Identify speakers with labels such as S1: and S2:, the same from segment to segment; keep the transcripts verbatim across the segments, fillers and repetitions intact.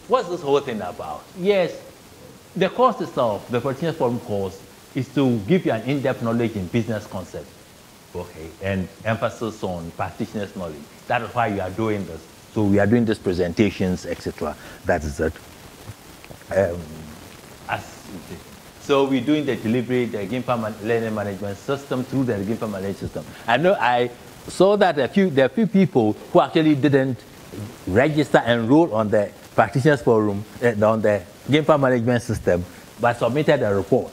S1: what's this whole thing about? Yes, the course itself, the Practitioners Forum course, is to give you an in-depth knowledge in business concepts, okay, and emphasis on practitioners' knowledge. That is why you are doing this. So we are doing these presentations, et cetera. That is it. Um, as so we're doing the delivery, the GIMPA learning management system through the GIMPA management system. I know I saw that a few, there are a few people who actually didn't register, enroll on the Practitioners Forum, uh, on the GIMPA management system, but submitted a report.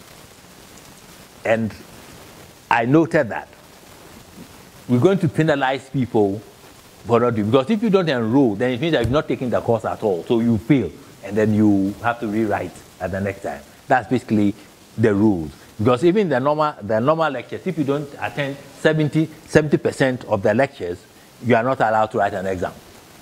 S1: And I noted that we're going to penalize people for not doing, because if you don't enroll, then it means that you're not taking the course at all. So you fail, and then you have to rewrite at the next time. That's basically the rules. Because even the normal, the normal lectures, if you don't attend seventy percent of the lectures, you are not allowed to write an exam.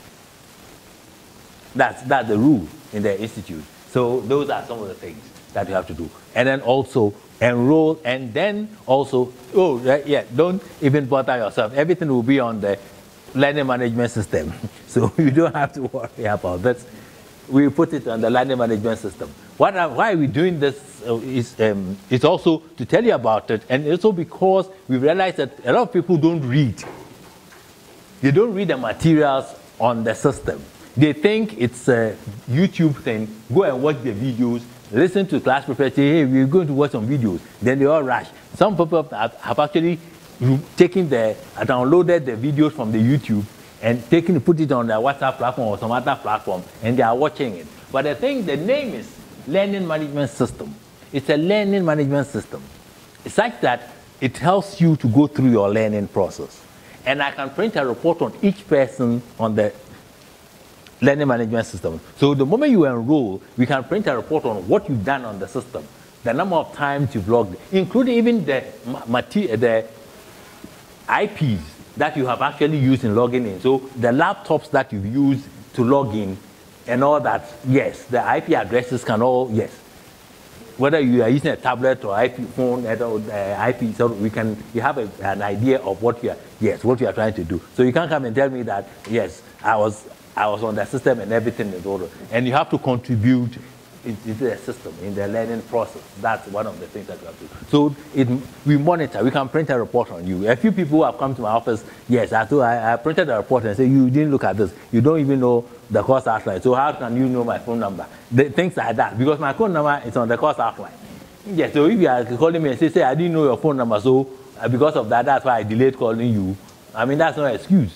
S1: That's, that's the rule in the institute. So those are some of the things that you have to do. And then also enroll, and then also, oh, yeah, don't even bother yourself. Everything will be on the learning management system. So you don't have to worry about that. We put it on the learning management system. What are, why are we doing this uh, is um, it's also to tell you about it, and also because we realize that a lot of people don't read. They don't read the materials on the system. They think it's a YouTube thing. Go and watch the videos, listen to class prepared, say, hey, we're going to watch some videos. Then they all rush. Some people have, have actually taken the, downloaded the videos from the YouTube and taken, put it on their WhatsApp platform or some other platform, and they are watching it. But the thing, the name is Learning Management System. It's a learning management system. It's such that it helps you to go through your learning process. And I can print a report on each person on the learning management system. So the moment you enroll, we can print a report on what you've done on the system, the number of times you've logged, including even the, the I Ps that you have actually used in logging in. So the laptops that you've used to log in and all that, yes, the I P addresses can all, yes. Whether you are using a tablet or I P phone, or uh, I P, so we can, you have a, an idea of what you are, yes, what you are trying to do. So you can't come and tell me that, yes, I was, I was on the system and everything is order. And you have to contribute into the system, in the learning process. That's one of the things that you have to do. So it, we monitor, we can print a report on you. A few people have come to my office, yes, I, thought I, I printed a report and said, you didn't look at this. You don't even know the course outline. So how can you know my phone number? The, things like that, because my phone number is on the course outline. Yes, so if you are calling me and say, say I didn't know your phone number, so uh, because of that, that's why I delayed calling you. I mean, that's not an excuse.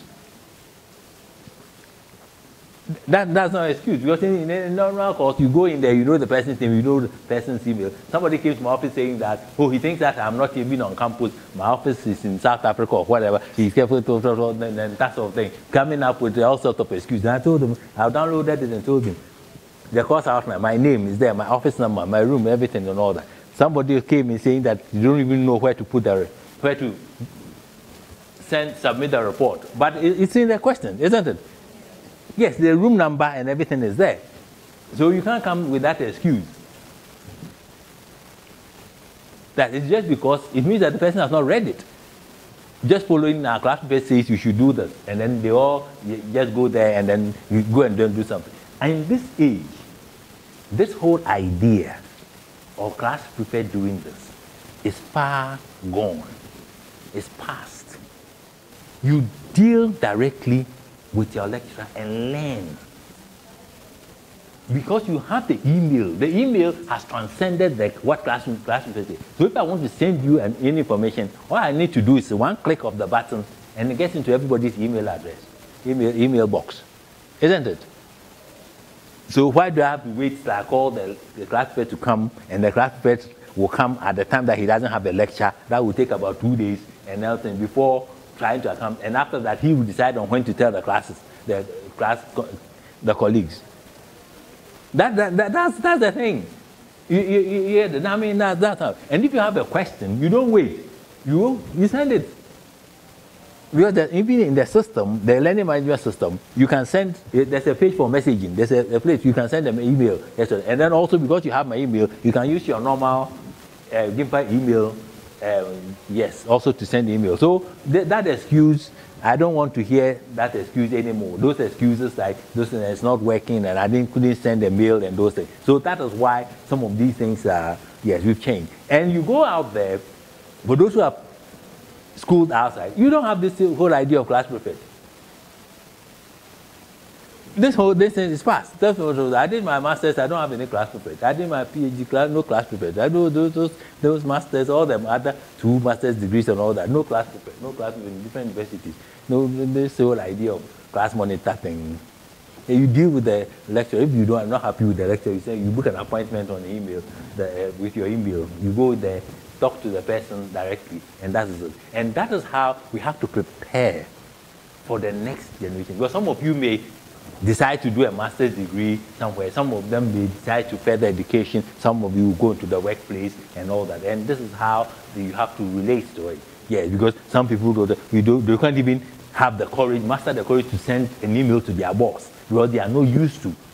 S1: That, that's not an excuse, because in, in a normal course, you go in there, you know the person's name, you know the person's email. Somebody came to my office saying that, oh, he thinks that I'm not even on campus, my office is in South Africa or whatever, he's careful, and that sort of thing, coming up with all sorts of excuses. And I told him, I downloaded it and told him, the course outline, my name is there, my office number, my room, everything and all that. Somebody came in saying that you don't even know where to put the, where to send, submit the report. But it's in the question, isn't it? Yes, the room number and everything is there. So you can't come with that excuse. That is just because it means that the person has not read it. Just following our class paper says you should do this, and then they all just go there and then you go and then do something. And in this age, this whole idea of class prepare doing this is far gone. It's past. You deal directly with your lecturer and learn. Because you have the email. The email has transcended the, what classroom classroom is. So if I want to send you an, any information, all I need to do is one click of the button and it gets into everybody's email address, email, email box. Isn't it? So why do I have to wait till I call the, the class prefect to come, and the class prefect will come at the time that he doesn't have a lecture? That will take about two days and everything before trying to come, and after that he will decide on when to tell the classes, the class, the colleagues. That, that, that that's that's the thing. You, you, you, you, I mean that, that's how. And if you have a question, you don't wait. You you send it. Because the, even in the system, the learning management system, you can send. There's a page for messaging. There's a, a place you can send them an email. And then also because you have my email, you can use your normal uh, GIMPA email. Um, yes, also to send email. So th that excuse I don't want to hear that excuse anymore. Those excuses like, this it's not working and I didn't, couldn't send a mail and those things. So that is why some of these things are, yes, we've changed. And you go out there, for those who are schooled outside, you don't have this whole idea of class prefect. This whole this thing is past. That's what I did my master's, I don't have any class prefect. I did my PhD class, no class prefect. I do those, those, those masters, all them other two master's degrees and all that, no class prefect, no class prefect in different universities. No, this whole idea of class monitor thing. And you deal with the lecturer. If you don't, are not happy with the lecturer, you say you book an appointment on email, the, uh, with your email. You go there, talk to the person directly, and that is it. And that is how we have to prepare for the next generation. Because some of you may decide to do a master's degree somewhere. Some of them may decide to further education. Some of you will go into the workplace and all that. And this is how you have to relate to it. Yes, because some people go, you do, they can't even have the courage, master the courage to send an email to their boss because they are not used to.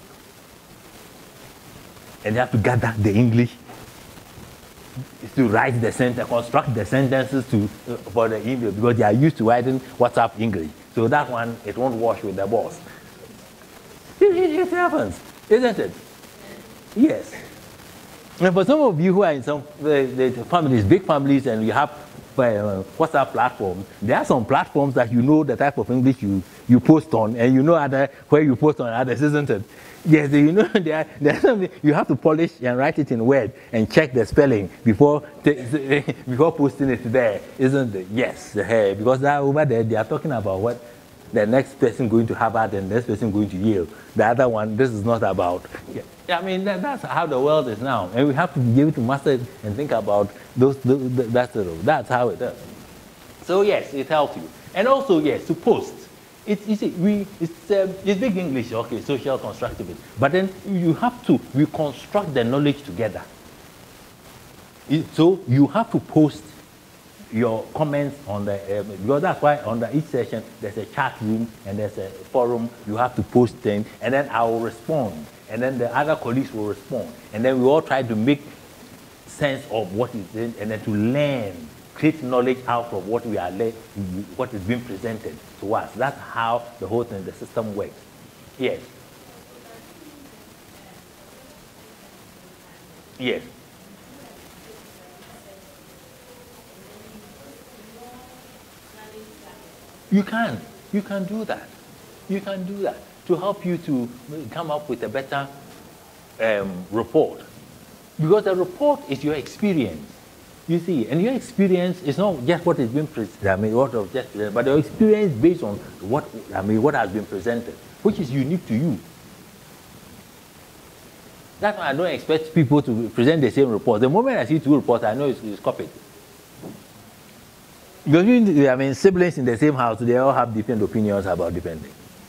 S1: And they have to gather the English to write the sentence, construct the sentences to, uh, for the email because they are used to writing WhatsApp English. So that one, it won't wash with the boss. It, it, it happens, isn't it? Yes. And for some of you who are in some uh, the families, big families, and you have uh, WhatsApp platforms, there are some platforms that you know the type of English you, you post on, and you know other, where you post on others, isn't it? Yes, you know there, there's something you have to polish and write it in Word and check the spelling before before posting it there, isn't it? Yes, uh, because that over there they are talking about what the next person going to Harvard and the next person going to Yale. The other one, this is not about. Yeah, I mean, that, that's how the world is now. And we have to be able to master it and think about those, those that's, that's how it is. So yes, it helps you. And also, yes, to post. It's, you see, we, it's, um, it's big English, okay, social constructivism. But then you have to reconstruct the knowledge together. It, so you have to post your comments on the, um, because that's why under each session there's a chat room and there's a forum, you have to post things, and then I will respond, and then the other colleagues will respond, and then we all try to make sense of what is in, and then to learn, create knowledge out of what we are, what is being presented to us. That's how the whole thing, the system works. Yes. Yes. You can. You can do that. You can do that to help you to come up with a better um, report. Because the report is your experience. You see, and your experience is not just what is being presented, I mean, what was just presented, but your experience based on what, I mean, what has been presented, which is unique to you. That's why I don't expect people to present the same report. The moment I see two reports, I know it's, it's copied. Because, I mean, siblings in the same house, they all have different opinions about different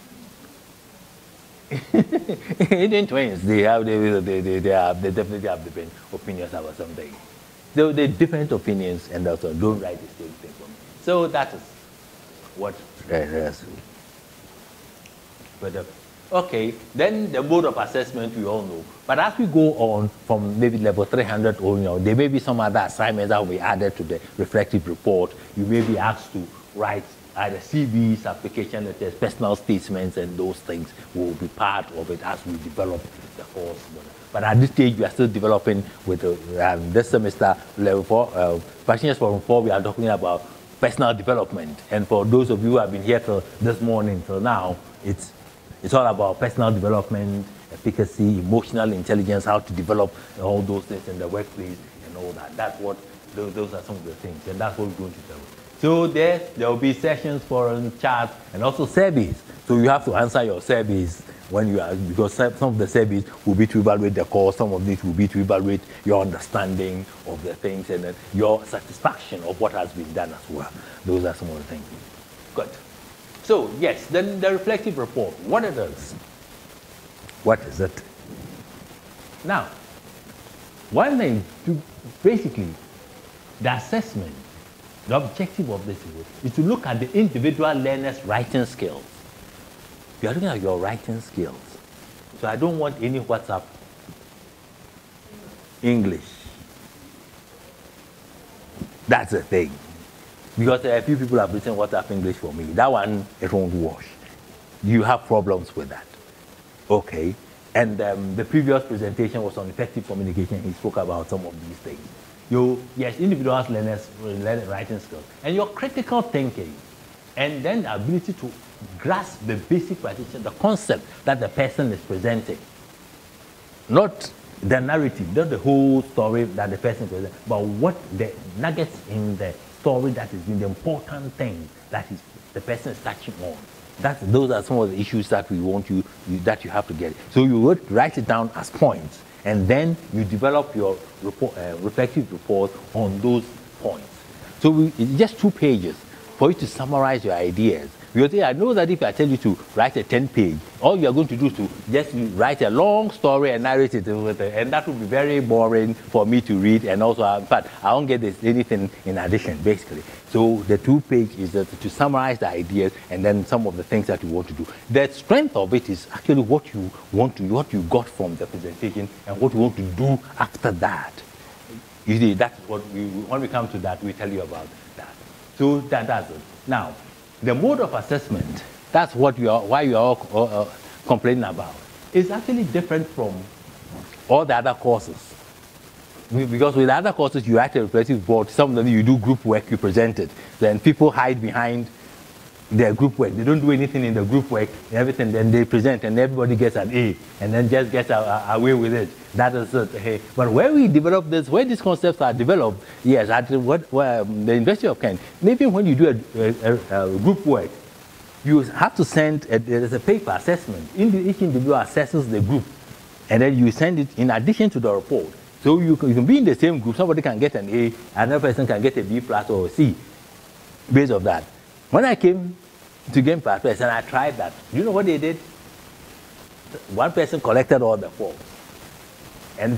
S1: things. Even twins, they have, they, they, they, they, have, they definitely have different opinions about something. So they're different opinions, and also don't write the same thing for me. So that is what uh, is. But, uh, okay, then the mode of assessment we all know. But as we go on from maybe level three hundred, or you know, there may be some other assignments that will be added to the reflective report. You may be asked to write either C Vs, application letters, personal statements, and those things will be part of it as we develop the course. But at this stage, we are still developing with uh, um, this semester, level four, uh, Practitioners Forum four, we are talking about personal development. And for those of you who have been here till this morning, till now, it's It's all about personal development, efficacy, emotional intelligence, how to develop all those things in the workplace and all that. That's what, those, those are some of the things, and that's what we're going to tell you. So there, there will be sessions, forums, chats, and also surveys. So you have to answer your surveys when you are, because some of the surveys will be to evaluate the course, some of these will be to evaluate your understanding of the things, and then your satisfaction of what has been done as well. Those are some of the things. Good. So, yes, then the reflective report, what it is. What is it? Now, one thing, to basically, the assessment, the objective of this is to look at the individual learner's writing skills. You are looking at your writing skills. So I don't want any WhatsApp English. That's the thing. Because a few people have written WhatsApp English for me. That one, it won't wash. You have problems with that. Okay. And um, the previous presentation was on effective communication. He spoke about some of these things. You, yes, individuals, learners, learn writing skills. And your critical thinking. And then the ability to grasp the basic practice, the concept that the person is presenting. Not the narrative, not the whole story that the person is presenting, but what the nuggets in the story that is in the important thing that is the person is touching on. That's, those are some of the issues that we want you, you that you have to get. So you would write it down as points, and then you develop your report, uh, reflective report on those points. So we, it's just two pages for you to summarize your ideas. Because I know that if I tell you to write a ten page, all you're going to do is to just write a long story and narrate it, and that would be very boring for me to read, and also, in fact, I won't get this, anything in addition, basically. So the two page is that to summarize the ideas and then some of the things that you want to do. The strength of it is actually what you want to, what you got from the presentation and what you want to do after that. You see, that's what we, when we come to that, we tell you about that. So that, that's it. Now, the mode of assessment, that's what you are, why you are all, uh, complaining about, is actually different from all the other courses. Because with other courses, you write a reflective board, some of them you do group work, you present it. Then people hide behind their group work. They don't do anything in the group work, everything, then they present and everybody gets an A, and then just gets a, a, away with it. That is it. Hey. But where we develop this, where these concepts are developed, yes, at what, well, the University of Kent, maybe when you do a, a, a group work, you have to send, a, there's a paper assessment. Each individual assesses the group, and then you send it in addition to the report. So you can, you can be in the same group, somebody can get an A, another person can get a B plus or a C, based on that. When I came to Game Pathways and I tried that, you know what they did? One person collected all the forms and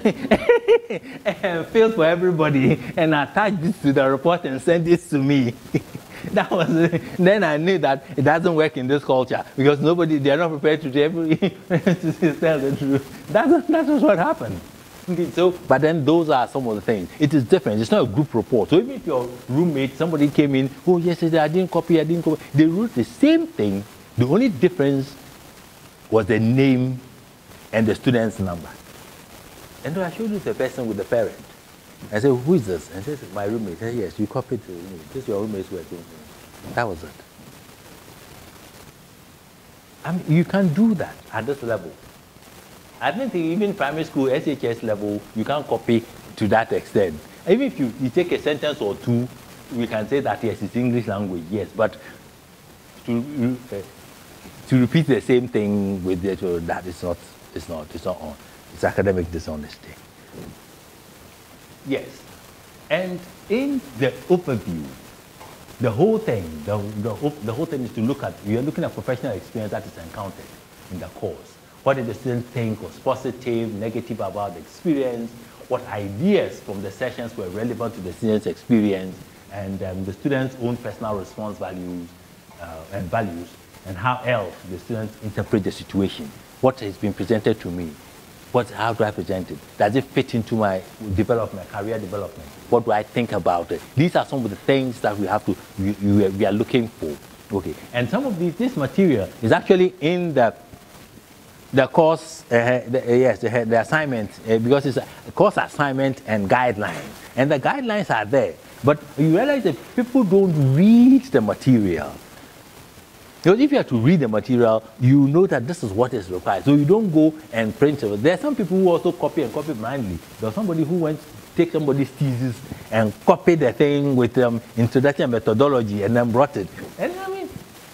S1: filled for everybody and attached this to the report and sent this to me. That was then I knew that it doesn't work in this culture because nobody, they are not prepared to, every, to tell the truth. That's, that's what happened. Okay, so, but then those are some of the things. It is different. It's not a group report. So even if your roommate, somebody came in, oh, yesterday I didn't copy, I didn't copy. They wrote the same thing. The only difference was the name and the student's number. And then I showed you the person with the parent. I said, who is this? And he says, my roommate. I said, yes, you copied to me. This is your roommate's work. That was it. I mean, you can do that at this level. I don't think even primary school, S H S level, you can't copy to that extent. Even if you, you take a sentence or two, we can say that, yes, it's English language, yes, but to, uh, to repeat the same thing with the, so that is not, it's not, it's not on. It's academic dishonesty. Yes, and in the overview, the whole thing, the, the, the whole thing is to look at, you're looking at professional experience that is encountered in the course. What did the student think was positive, negative about the experience? What ideas from the sessions were relevant to the student's experience? And um, the student's own personal response values uh, and values, and how else the students interpret the situation. What has been presented to me? What, how do I present it? Does it fit into my development, career development? What do I think about it? These are some of the things that we have to, we, we are looking for. Okay, and some of these, this material is actually in the The course, uh, the, uh, yes, the, the assignment, uh, because it's a course assignment and guidelines. And the guidelines are there. But you realize that people don't read the material. Because if you have to read the material, you know that this is what is required. So you don't go and print it. There are some people who also copy and copy blindly. There's somebody who went to take somebody's thesis and copy the thing with um, introduction methodology and then brought it. And I mean,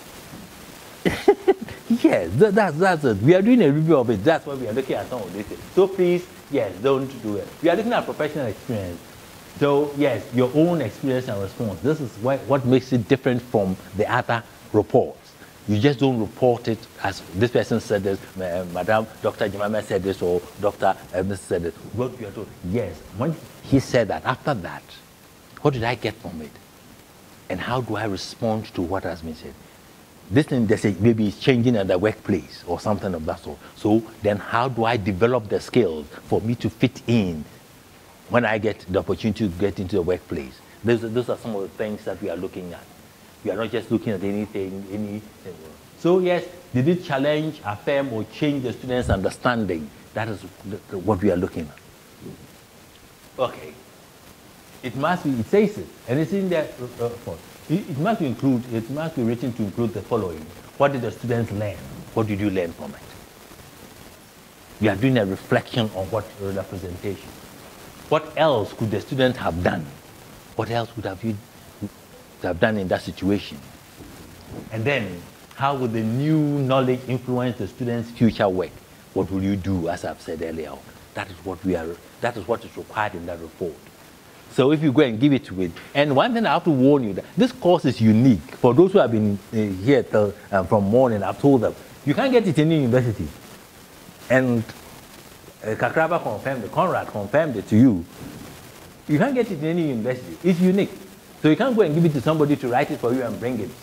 S1: yes, that, that's, that's it. We are doing a review of it. That's why we are looking at some of this. So please, yes, don't do it. We are looking at professional experience. So yes, your own experience and response. This is what, what makes it different from the other reports. You just don't report it as this person said this, uh, Madam Doctor Jemima said this, or Doctor Evans said this. What you are told, yes, when he said that, after that, what did I get from it? And how do I respond to what has been said? This thing, they say, maybe it's changing at the workplace or something of that sort. So then how do I develop the skills for me to fit in when I get the opportunity to get into the workplace? Those are, those are some of the things that we are looking at. We are not just looking at anything, anything. So yes, did it challenge, affirm, or change the students' understanding? That is what we are looking at. Okay. It must be, it says it, and it's in there. Uh, uh, it, it must include, it must be written to include the following. What did the students learn? What did you learn from it? We are doing a reflection on what representation. What else could the students have done? What else would have you have done in that situation? And then, how would the new knowledge influence the students' future work? What will you do, as I've said earlier on? That is what we are, that is what is required in that report. So if you go and give it to it, and one thing I have to warn you, that this course is unique. For those who have been uh, here till, uh, from morning, I've told them, you can't get it in any university. And uh, Kakraba confirmed it, Conrad confirmed it to you. You can't get it in any university. It's unique. So you can't go and give it to somebody to write it for you and bring it.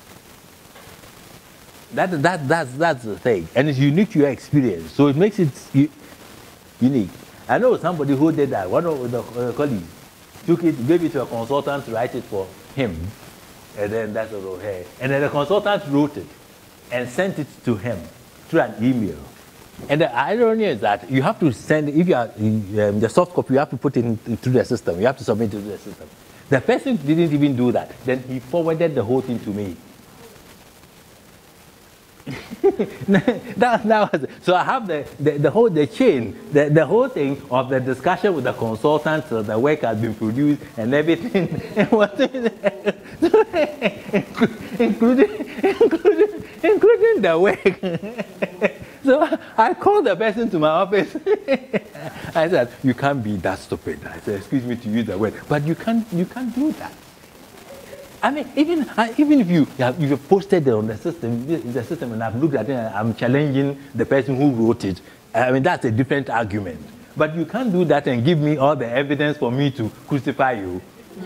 S1: That, that, that's, that's the thing. And it's unique to your experience. So it makes it u unique. I know somebody who did that. One of the uh, colleagues took it, gave it to a consultant to write it for him. And then that's what wrote her. And then the consultant wrote it and sent it to him through an email. And the irony is that you have to send, if you are in um, the soft copy, you have to put it in, through the system. You have to submit it to the system. The person didn't even do that. Then he forwarded the whole thing to me. that, that was, so I have the, the, the whole the chain, the, the whole thing of the discussion with the consultant, so the work has been produced and everything, including, including, including the work. So I called the person to my office. I said, you can't be that stupid. I said, excuse me to use the word, but you can't, you can't do that. I mean, even, uh, even if you have, if you posted it on the system, the system, and I've looked at it, and I'm challenging the person who wrote it. I mean, that's a different argument. But you can't do that and give me all the evidence for me to crucify you.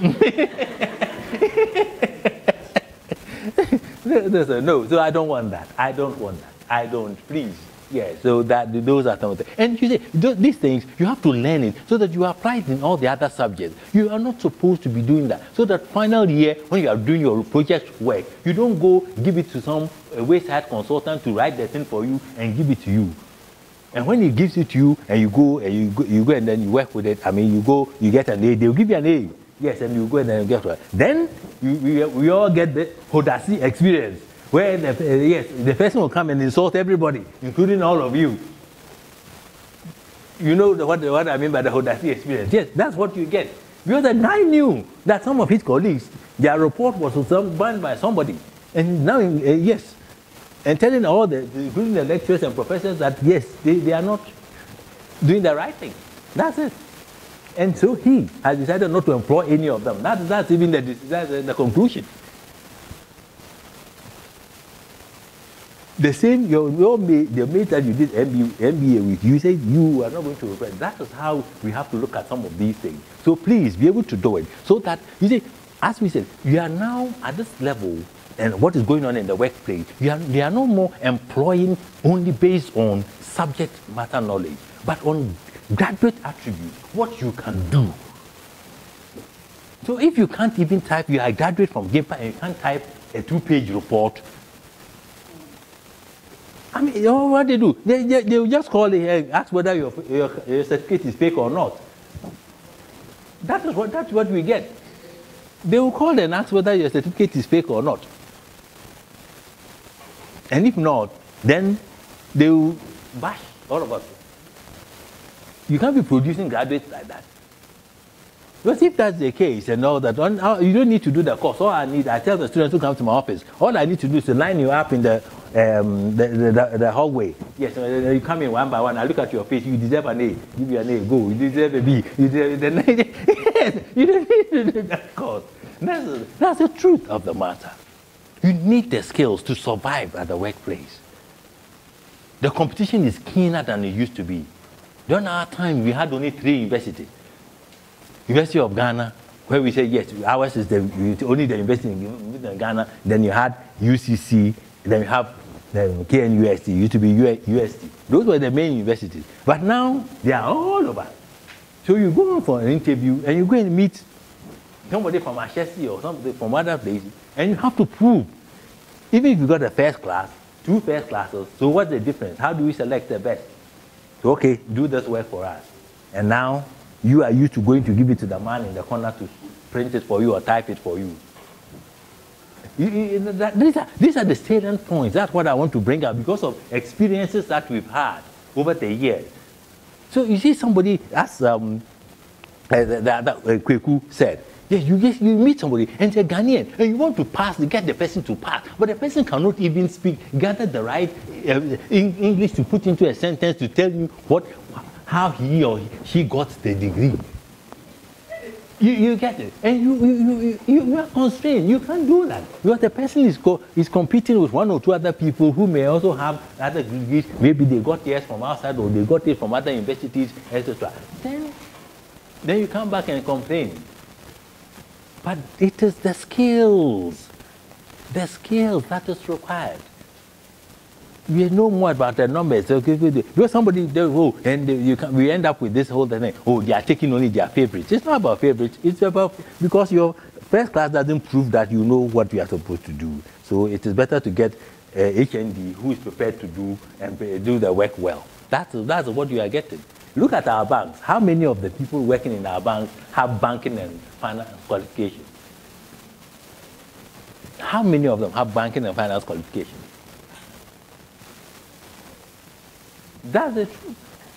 S1: No, so I don't want that. I don't want that. I don't, please. Yeah, so that those are some of the things. And you see, th these things, you have to learn it so that you apply it in all the other subjects. You are not supposed to be doing that. So that final year, when you are doing your project work, you don't go give it to some uh, wayside consultant to write the thing for you and give it to you. And when he gives it to you, and you go and you go, you go and then you work with it, I mean, you go, you get an A, they'll give you an A. Yes, and you go and then you get one. Then you, we, we all get the Hodasi experience. Where, the, uh, yes, the person will come and insult everybody, including all of you. You know the, what, what I mean by the Hodasi experience. Yes, that's what you get. Because the guy knew that some of his colleagues, their report was done by somebody. And now, uh, yes, and telling all the, including the lecturers and professors that, yes, they, they are not doing the right thing. That's it. And so he has decided not to employ any of them. That, that's even the, that's the conclusion. The same, your, your mate, the mate that you did M B A with, you said you are not going to regret. That is how we have to look at some of these things. So please be able to do it. So that, you see, as we said, you are now at this level, and what is going on in the workplace, you are, they are no more employing only based on subject matter knowledge, but on graduate attributes, what you can do. So if you can't even type, you are a graduate from GIMPA and you can't type a two-page report, I mean, you know what they do? They, they, they will just call it and ask whether your, your, your certificate is fake or not. That is what, that's what we get. They will call and ask whether your certificate is fake or not. And if not, then they will bash all of us. You can't be producing graduates like that. Because if that's the case and all that, you don't need to do the course. All I need, I tell the students who come to my office, all I need to do is to line you up in the um, the, the, the, the hallway. Yes, you come in one by one, I look at your face, you deserve an A, give you an A, go. You deserve a B, you deserve the yes, you don't need to do that course. That's, that's the truth of the matter. You need the skills to survive at the workplace. The competition is keener than it used to be. During our time, we had only three universities. University of Ghana, where we say, yes, ours is the, only the university in Ghana. Then you had U C C, then you have the K N U S T, used to be U S T. Those were the main universities. But now, they are all over. So you go for an interview, and you go and meet somebody from Ashesi or somebody from other places, and you have to prove. Even if you got a first class, two first classes, so what's the difference? How do we select the best? So, okay, do this work for us. And now you are used to going to give it to the man in the corner to print it for you or type it for you. you, you that, these, are, these are the salient points. That's what I want to bring up because of experiences that we've had over the years. So you see somebody, as um, uh, that, that uh, Kweku said, yes, you, just, you meet somebody and they're Ghanaian and you want to pass, get the person to pass, but the person cannot even speak, gather the right uh, in English to put into a sentence to tell you what, how he or she got the degree. You, you get it, and you, you, you, you are constrained. You can't do that because the person is, co is competing with one or two other people who may also have other degrees. Maybe they got theirs from outside or they got it from other universities, et cetera. Then, then you come back and complain. But it is the skills, the skills that is required. We know more about the numbers. Okay, because somebody, they, oh, and they, you can, we end up with this whole thing. Oh, they are taking only their favorites. It's not about favorites. It's about because your first class doesn't prove that you know what you are supposed to do. So it is better to get uh, H N D who is prepared to do and do the work well. That's that's what you are getting. Look at our banks. How many of the people working in our banks have banking and finance qualifications? How many of them have banking and finance qualifications? That's the truth.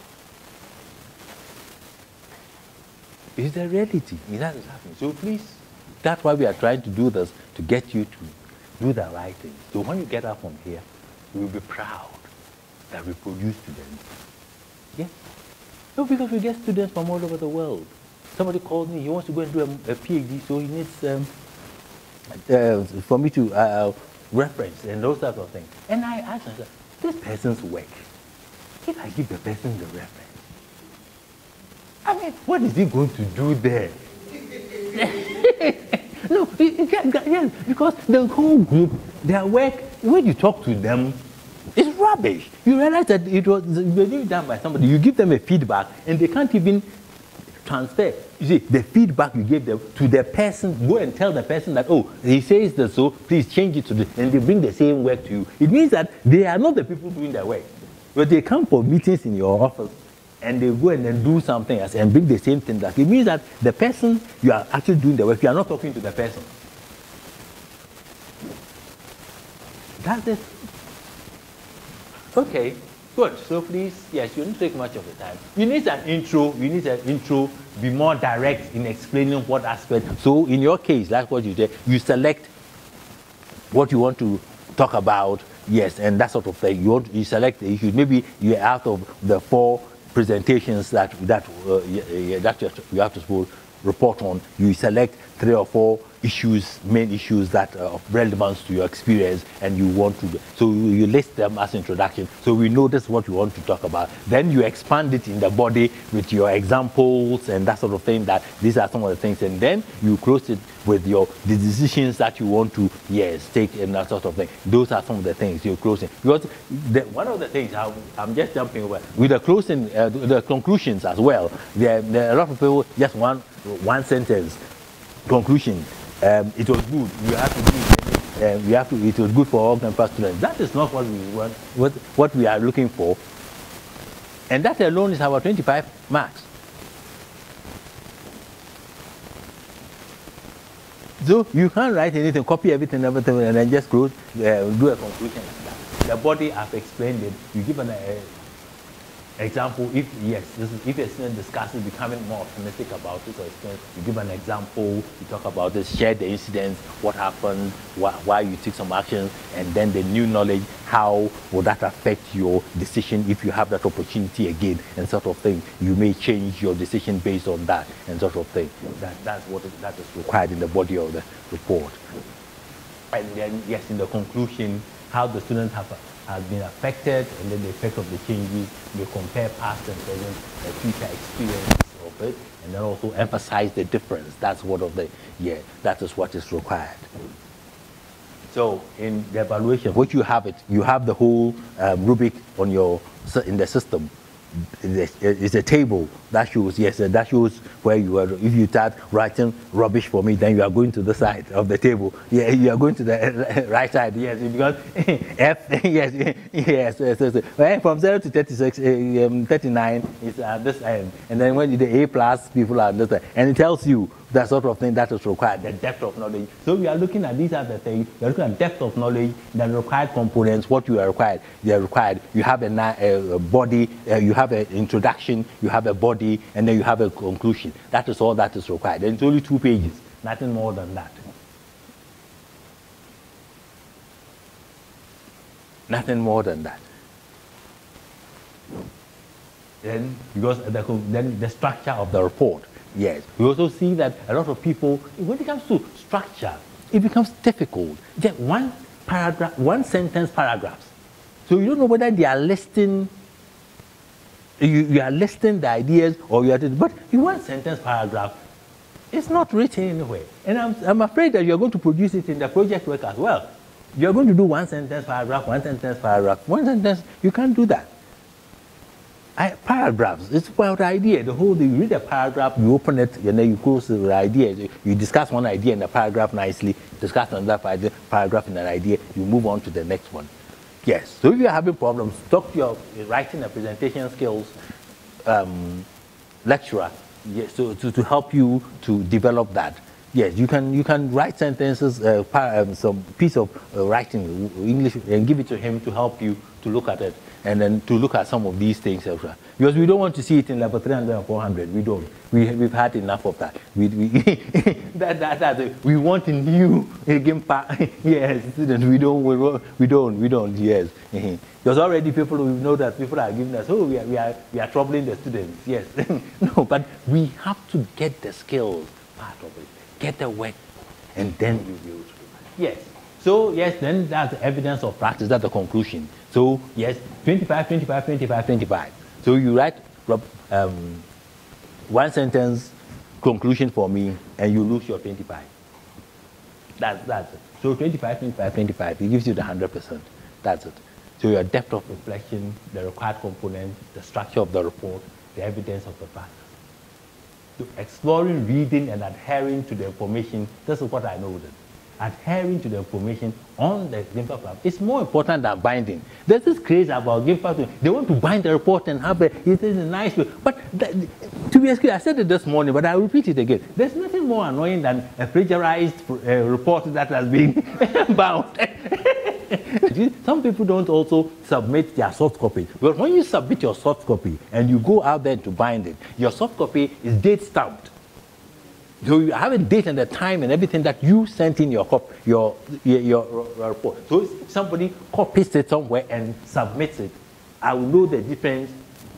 S1: It's the reality. That is happening. So please, that's why we are trying to do this, to get you to do the right thing. So when you get up from here, you will be proud that we produce students. Yes. No, because we get students from all over the world. Somebody called me, he wants to go and do a, a PhD, so he needs um, uh, for me to uh, reference and those types of things. And I asked myself, this person's work, if I give the person the reference, I mean, what is he going to do there? No, yes, because the whole group, their work, when you talk to them, it's rubbish. You realize that it was being done by somebody. You give them a feedback, and they can't even transfer. You see, the feedback you gave them to the person, go and tell the person that, oh, he says this, so please change it to this, and they bring the same work to you. It means that they are not the people doing their work. But they come for meetings in your office and they go and then do something else and bring the same thing back. It means that the person you are actually doing the work, you are not talking to the person. That's it. Okay, good. So please, yes, you don't take much of the time. You need an intro, you need an intro, be more direct in explaining what aspect. So in your case, that's what you did. You select what you want to talk about. Yes, and that sort of thing. You want, you select the issues. Maybe you're out of the four presentations that that uh, that you have to report on. You select three or four issues, main issues that are of relevance to your experience, and you want to. So you list them as introduction. So we know this is what you want to talk about. Then you expand it in the body with your examples and that sort of thing. That these are some of the things, and then you close it with your the decisions that you want to yes take and that sort of thing. Those are some of the things you're closing. Because the, one of the things I, I'm just jumping over with the closing, uh, the conclusions as well. There, there are a lot of people just one one sentence conclusion. Um, it was good. You have to do it. Um, you have to. It was good for all campus students. That is not what we want. What what we are looking for. And that alone is our twenty-five marks. So you can't write anything, copy everything, everything, and then just close, uh, do a conclusion like that. The body, I've explained it. You give an uh, example. If yes, this is, if a student discusses becoming more optimistic about it, or experience, you give an example. You talk about this, share the incidents, what happened, why, why you took some action, and then the new knowledge. How will that affect your decision if you have that opportunity again, and sort of thing. You may change your decision based on that, and sort of thing. That that's what that is required in the body of the report. And then yes, in the conclusion, how the students have. has been affected, and then the effect of the changes. You compare past and present, the future experience of it, and then also emphasize the difference. That's what of the yeah. That is what is required. So in the evaluation, what you have it, you have the whole um, rubric on your in the system. it's a table that shows, yes, that shows where you are. If you start writing rubbish for me, then you are going to the side of the table. Yeah, you are going to the right side, yes, because F, yes, yes, yes, yes. Well, from zero to thirty-six, um, thirty-nine is at this end. And then when you do A plus, people are this end. And it tells you that sort of thing that is required, the depth of knowledge. So we are looking at these other things. We are looking at depth of knowledge, the required components, what you are required. They are required. You have a, a body, uh, you have an introduction, you have a body, and then you have a conclusion. That is all that is required. And it's only two pages, nothing more than that. Nothing more than that. Then, because the, then the structure of the report. Yes, we also see that a lot of people, when it comes to structure, it becomes difficult. Just one paragraph, one sentence paragraphs. So you don't know whether they are listing, you, you are listing the ideas or you are, but in one sentence paragraph, it's not written anywhere. And I'm, I'm afraid that you're going to produce it in the project work as well. You're going to do one sentence paragraph, one sentence paragraph, one sentence, you can't do that. I, paragraphs, it's about the idea. The whole thing, you read a paragraph, you open it, and then you close the idea. You discuss one idea in the paragraph nicely, discuss another paragraph in an idea, you move on to the next one. Yes, so if you're having problems, talk to your writing and presentation skills um, lecturer, yes, so, to, to help you to develop that. Yes, you can you can write sentences, uh, um, some piece of uh, writing English, and give it to him to help you to look at it, and then to look at some of these things, because we don't want to see it in level three hundred and four hundred. We don't. We we've had enough of that. We we that that that we want a new again. Yes, we don't we, we don't we don't. Yes, because already people we know that people are giving us, oh, we are we are we are troubling the students. Yes, no, but we have to get the skills part of it. Get the work, and then you will. Yes. So, yes, then that's evidence of practice. That's the conclusion. So, yes, twenty-five, twenty-five, twenty-five, twenty-five. So, you write um, one sentence conclusion for me, and you lose your twenty-five. That's, that's it. So, twenty-five, twenty-five, twenty-five, it gives you the one hundred percent. That's it. So, your depth of reflection, the required component, the structure of the report, the evidence of the practice. Exploring, reading, and adhering to the information, this is what I know. Adhering to the information on the GIMFA platform is more important than binding. There's this craze about GIMFA. They want to bind the report and have it in a nice way. But that, to be honest, I said it this morning, but I'll repeat it again. There's nothing more annoying than a plagiarized uh, report that has been bound. Some people don't also submit their soft copy. But when you submit your soft copy and you go out there to bind it, your soft copy is date stamped. So you have a date and the time and everything that you sent in your cop, your, your, your, your report. So if somebody copies it somewhere and submits it, I will know the difference.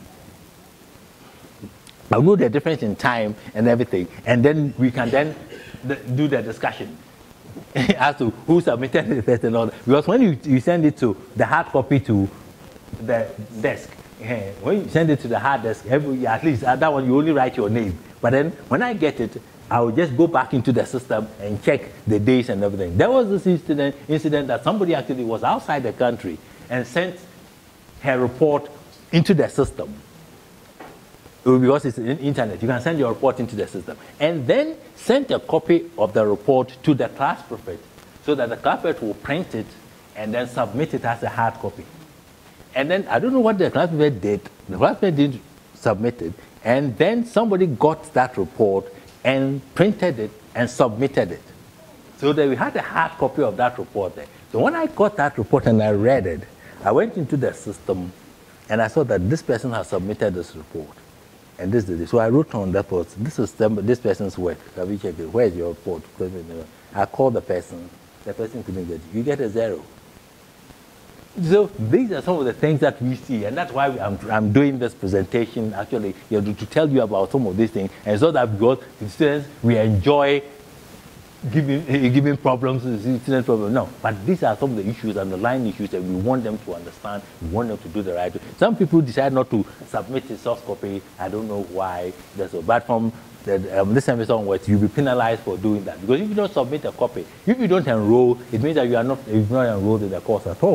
S1: I will know the difference in time and everything, and then we can then do the discussion as to who submitted it first and all that. Because when you, you send it to the hard copy to the desk, yeah, when you send it to the hard desk, every, at least at that one you only write your name. But then when I get it, I will just go back into the system and check the dates and everything. There was this incident, incident that somebody actually was outside the country and sent her report into the system. Because it's in internet, you can send your report into the system. And then send a copy of the report to the class prefect so that the class prefect will print it and then submit it as a hard copy. And then I don't know what the class prefect did. The class prefect didn't submit it. And then somebody got that report and printed it and submitted it. So that we had a hard copy of that report there. So when I got that report and I read it, I went into the system and I saw that this person has submitted this report. And this is it. So I wrote on that post, this is this person's work. Have you checked it? Where's your report? I called the person. The person couldn't get it. You get a zero. So these are some of the things that we see, and that's why I'm, I'm doing this presentation, actually, you know, to tell you about some of these things, and so that because the students, we enjoy giving, giving problems to the student problems. No, but these are some of the issues, underlying issues that we want them to understand, we want them to do the right way. Some people decide not to submit a soft copy. I don't know why. That's so. But from the, um, this semester onwards, you'll be penalized for doing that. Because if you don't submit a copy, if you don't enroll, it means that you are not, you're not enrolled in the course at all.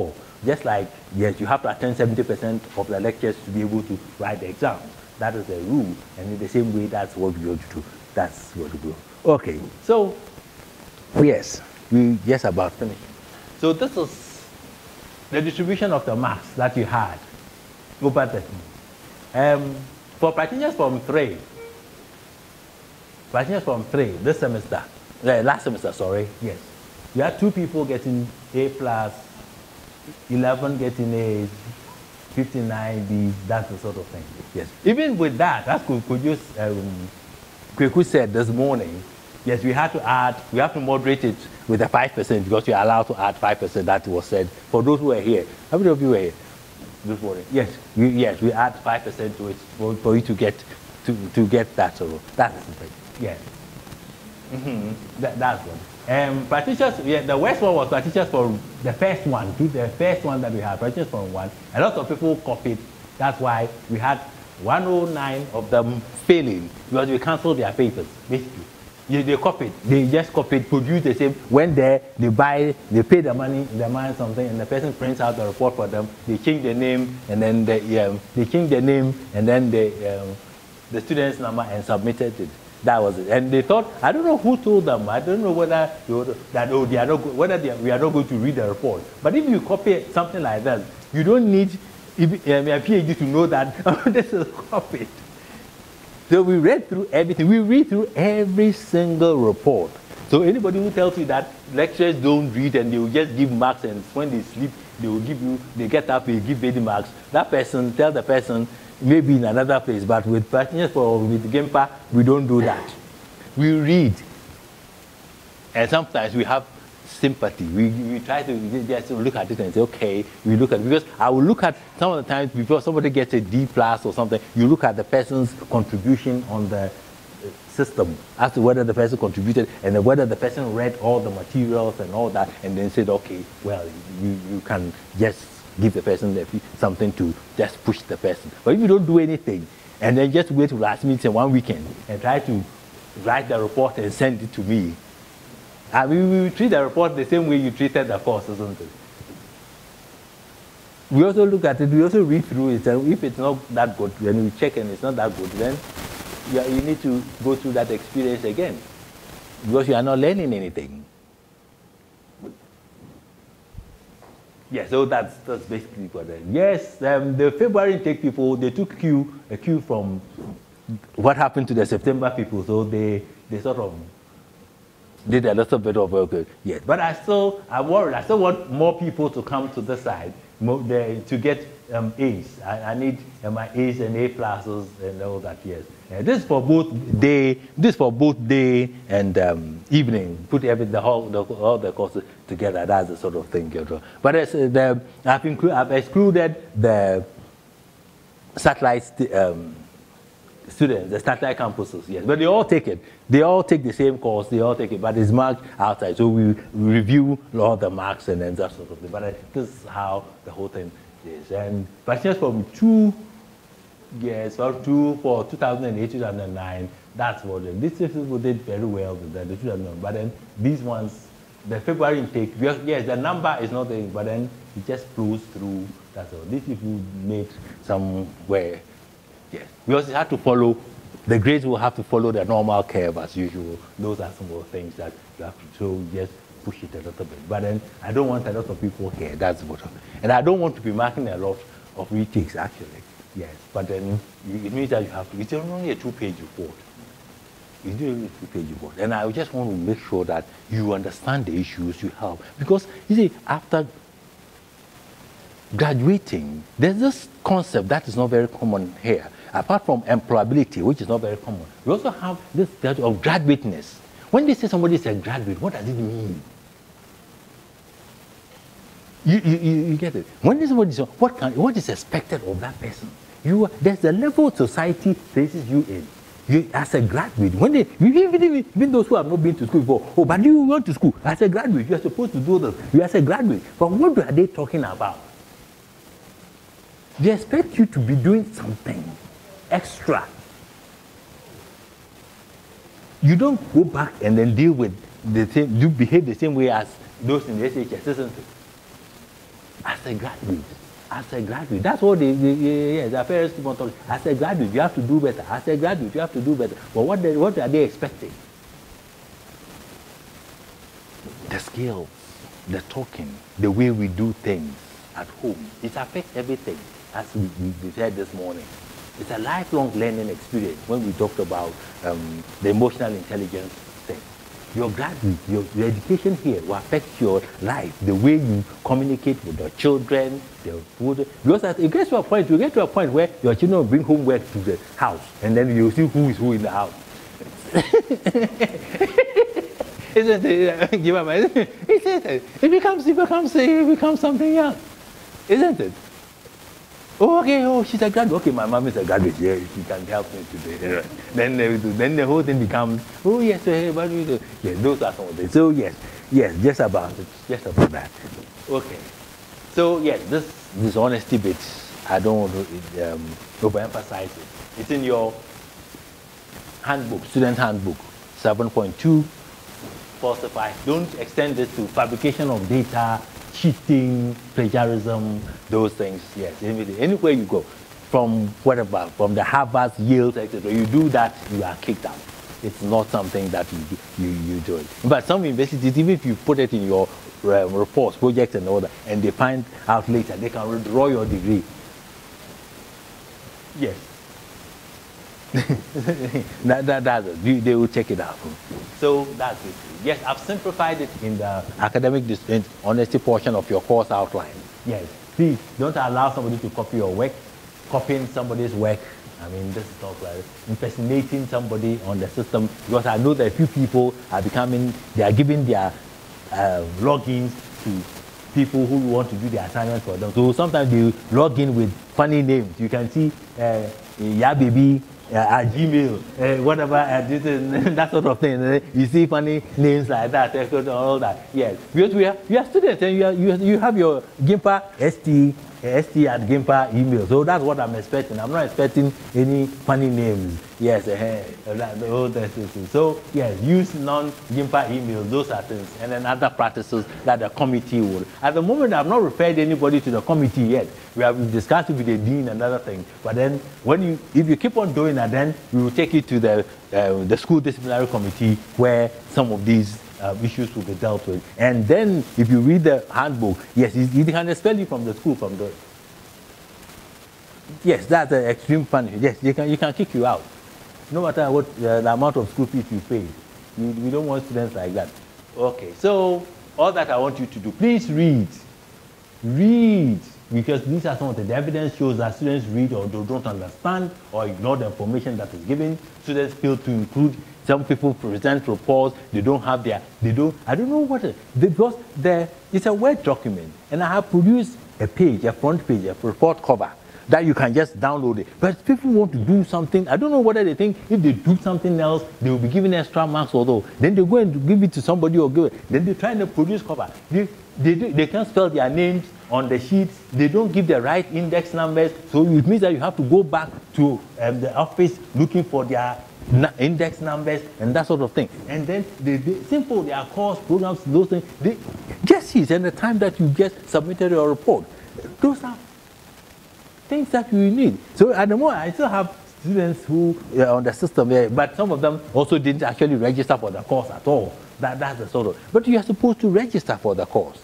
S1: Just like, yes, you have to attend seventy percent of the lectures to be able to write the exam. That is the rule. And in the same way, that's what we ought to do. That's what we do. Okay, so, yes, we just about finished. So this is the distribution of the marks that you had over the um, for practitioners from three, practitioners from three this semester, uh, last semester, sorry, yes. You had two people getting A plus, eleven getting A's, fifty-nine B's, that's the sort of thing. Yes. Even with that, as Kweku um, Kweku said this morning, yes, we had to add, we have to moderate it with a five percent because you're allowed to add five percent. That was said for those who were here. How many of you were here this morning? Yes, we, yes, we add five percent to it for, for you to get to, to get that sort of, that's the thing. Yes. Mm-hmm. that, that's one. Um, practitioners, yeah, the worst one was practitioners for the first one, the first one that we had, practitioners for one. A lot of people copied. That's why we had one oh nine of them failing because we canceled their papers, basically. They, they copied, they just copied, produced the same. When there, they buy, they pay the money, the money something, and the person prints out the report for them. They change the name, and then they, um, they change the name, and then the, um, the student's number, and submitted it. That was it. And they thought, I don't know who told them, I don't know whether that, oh, they are not, whether they are, we are not going to read the report. But if you copy something like that, you don't need if, um, a PhD to know that oh, this is copied. So we read through everything. We read through every single report. So anybody who tells you that lecturers don't read and they will just give marks and when they sleep, they will give you, they get up, they give eighty marks, that person, tell the person, maybe in another place, but with partners for with GIMPA, we don't do that. We read. And sometimes we have sympathy. We, we try to just look at it and say, okay, we look at it. Because I will look at some of the times before somebody gets a D plus or something, you look at the person's contribution on the system as to whether the person contributed and then whether the person read all the materials and all that and then said, okay, well, you, you can just give the person something to just push the person. But if you don't do anything and then just wait till last minute and one weekend and try to write the report and send it to me, I mean, we will treat the report the same way you treated the course, isn't it? We also look at it, we also read through it, and if it's not that good, when we check and it's not that good, then you, are, you need to go through that experience again because you are not learning anything. Yeah, so that's, that's basically what it is. Yes, um, the February intake people, they took Q, a Q from what happened to the September people, so they, they sort of did a little bit of work. Yes, but I still, I'm worried. I still want more people to come to this side more, the, to get um, A's. I, I need uh, my A's and A pluses and all that, yes. Uh, this is for both day, this is for both day and um, evening. Put every, the whole, the, all the courses together. That's the sort of thing. You know. But as, uh, the, I've, inclu I've excluded the satellite um, students, the satellite campuses, yes. But they all take it. They all take the same course, they all take it, but it's marked outside. So we review all the marks and then that sort of thing. But uh, this is how the whole thing is. And practitioners from two years, from two, for two thousand eight, two thousand nine, that's what it is. These people did very well with the two thousand nine. But then these ones, the February intake, yes, the number is not there, but then it just flows through. That's all. These people made somewhere. Yes, because it had to follow, the grades will have to follow the normal curve as usual. Those are some of the things that you have to, so just push it a little bit. But then I don't want a lot of people here, that's what. And I don't want to be marking a lot of retakes actually, yes. But then it means that you have to, it's only a two-page report. It's only a two-page report. And I just want to make sure that you understand the issues you have. Because you see, after graduating, there's this concept that is not very common here. Apart from employability, which is not very common, we also have this concept of graduateness. When they say somebody is a graduate, what does it mean? You, you, you get it. When somebody says, what, can, what is expected of that person? You, there's a level society places you in. You, as a graduate, when they, even, even those who have not been to school before, oh, but you went to school. As a graduate, you are supposed to do this. You are as a graduate. But what are they talking about? They expect you to be doing something extra. You don't go back and then deal with the same, you behave the same way as those in the S H S, isn't it? as a graduate. As a graduate, that's what they, they, yeah, their parents keep on talking. As a graduate, you have to do better. As a graduate, you have to do better. But what, they, what are they expecting? The skills, the talking, the way we do things at home. It affects everything, as we, we, we said this morning. It's a lifelong learning experience when we talked about um, the emotional intelligence thing. Your graduate, your, your education here will affect your life, the way you communicate with your children, their food. Because it gets to a point, you get to a point where your children will bring homework to the house, and then you see who is who in the house. Isn't it? Give up. Isn't it? It becomes, it becomes, it becomes something else. Isn't it? Oh, okay, oh, she's a graduate. Okay, my mom is a graduate. Yeah, she can help me today. Right. Then, then the whole thing becomes, oh, yes, hey, what do we do? Yeah, those are some of them. So, yes, yes, just about it. Just about that. Okay. So, yes, this dishonesty bit, I don't want to um, overemphasize it. It's in your handbook, student handbook, seven point two, falsify. Don't extend this to fabrication of data, cheating, plagiarism, those things, yes, anything. Anywhere you go, from whatever, from the Harvard, Yale, et cetera, you do that, you are kicked out. It's not something that you do, you, you do it. But some universities, even if you put it in your uh, reports, projects and all that, and they find out later, they can withdraw your degree. Yes. that, that, that's it. They will check it out. So that's it. Yes, I've simplified it in the academic honesty portion of your course outline. Yes, please don't allow somebody to copy your work. Copying somebody's work, I mean, this is not like impersonating somebody on the system, because I know that a few people are becoming, they are giving their uh, logins to people who want to do the assignment for them. So sometimes they log in with funny names. You can see uh, yeah baby uh, at Gmail, uh, whatever, uh, this is, that sort of thing. Uh, you see funny names like that, uh, all that. Yes, because we are, we are students, and you, are, you, you have your GIMPA S T, uh, S T at GIMPA email. So that's what I'm expecting. I'm not expecting any funny names. Yes, uh, that, all that, so yes, use non-GIMPA emails, those are things, and then other practices that the committee would. At the moment, I've not referred anybody to the committee yet. We have discussed it with the dean and other things. But then, when you, if you keep on doing that, then we will take it to the uh, the school disciplinary committee, where some of these uh, issues will be dealt with. And then, if you read the handbook, yes, you can expel you from the school from the. Yes, that's an extreme punishment. Yes, you can you can kick you out. No matter what uh, the amount of school fees you pay. We, we don't want students like that. Okay, so all that I want you to do, please read. Read, because these are some of the, the evidence shows that students read or they don't understand or ignore the information that is given. Students fail to include, some people present reports, they don't have their, they don't, I don't know what, it, because the, it's a Word document, and I have produced a page, a front page, a report cover, that you can just download it. But people want to do something, I don't know whether they think if they do something else, they will be given extra marks, although then they go and give it to somebody or give it. Then they're trying to produce cover. They, they, do, they can't spell their names on the sheets. They don't give the right index numbers. So it means that you have to go back to um, the office looking for their index numbers and that sort of thing. And then they, they simple, their course programs, those things. They just see it, and the time that you just submitted your report. Those are things that you need. So at the moment, I still have students who are on the system there, but some of them also didn't actually register for the course at all. That, that's the sort of, but you are supposed to register for the course.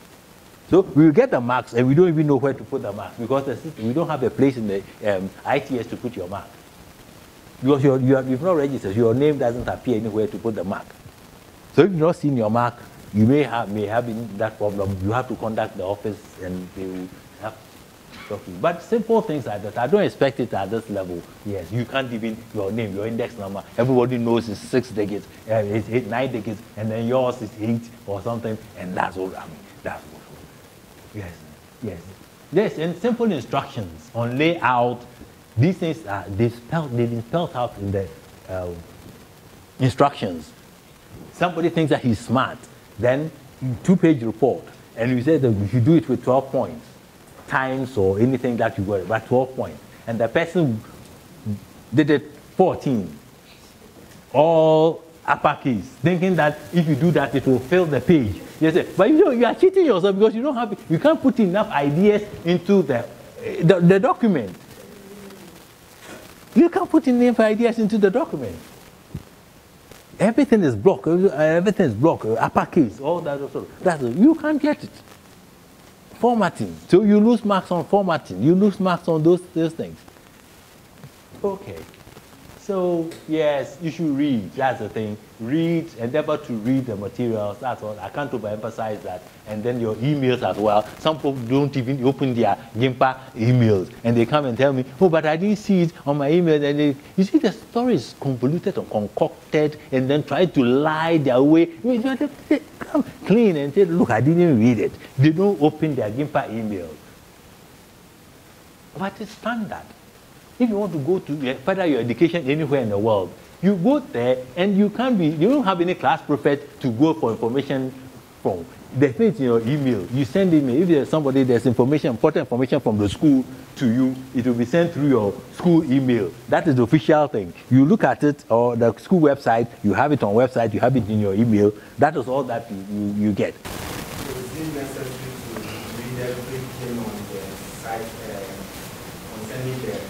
S1: So we will get the marks, and we don't even know where to put the marks, because the system, we don't have a place in the um, I T S to put your mark. Because you're, you are, you've not registered, your name doesn't appear anywhere to put the mark. So if you've not seen your mark, you may have, may have been that problem. You have to contact the office, and they will have talking. But simple things like that, I don't expect it at this level. Yes, you can't even, your name, your index number, everybody knows it's six digits, uh, it's eight, nine digits, and then yours is eight or something, and that's all, I mean, that's what. Yes, yes. Yes, and simple instructions on layout, these things are, they spelled, they've been spelled out in the uh, instructions. Somebody thinks that he's smart, then two-page report, and you say that you should do it with twelve points. Times or anything that you were, but twelve points. And the person did it fourteen, all uppercase, thinking that if you do that, it will fill the page. You say, but you know, you are cheating yourself because you don't have, you can't put enough ideas into the, the, the document. You can't put enough ideas into the document. Everything is blocked. Everything is blocked. Uppercase, all that. Also. That's, you can't get it. Formatting. So you lose marks on formatting. You lose marks on those, those things. Okay. So, yes, you should read. That's the thing. Read, endeavor to read the materials. That's all. I can't overemphasize that. And then your emails as well. Some people don't even open their GIMPA emails. And they come and tell me, oh, but I didn't see it on my email. And they, you see, the story is convoluted and concocted and then try to lie their way. They come clean and say, look, I didn't read it. They don't open their GIMPA email. But it's standard. If you want to go to further your education anywhere in the world, you go there and you can't be, you don't have any class prefect to go for information from. The thing is in your email. You send email. If there's somebody, there's information, important information from the school to you, it will be sent through your school email. That is the official thing. You look at it, or the school website, you have it on website, you have it in your email. That is all that you, you, you get.
S2: So is it necessary to read everything on the site, uh, concerning the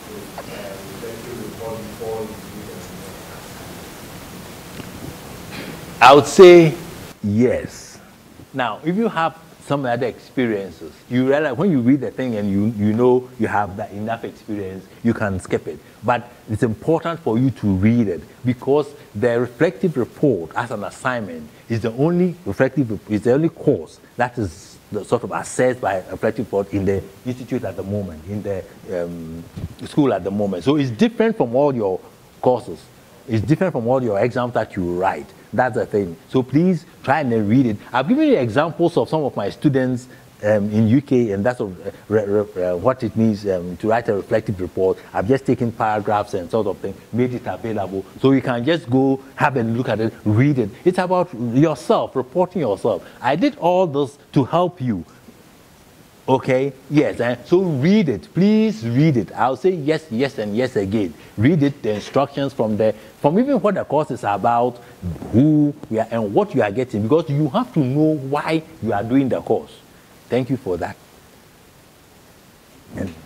S1: I would say yes. Now, if you have some other experiences, you realize when you read the thing and you, you know you have that enough experience, you can skip it. But it's important for you to read it because the reflective report as an assignment is the only reflective, is the only course that is the sort of assessed by a reflective report in the institute at the moment, in the um, school at the moment. So it's different from all your courses. It's different from all your exams that you write. That's the thing. So please try and then read it. I've given you examples of some of my students um, in U K, and that's uh, re, re, uh, what it means um, to write a reflective report. I've just taken paragraphs and sort of thing, made it available. So you can just go have a look at it, read it. It's about yourself, reporting yourself. I did all this to help you. Okay, yes, and so read it, please read it. I'll say yes, yes, and yes again. Read it, the instructions from the, from even what the course is about, who we are, and what you are getting, because you have to know why you are doing the course. Thank you for that. And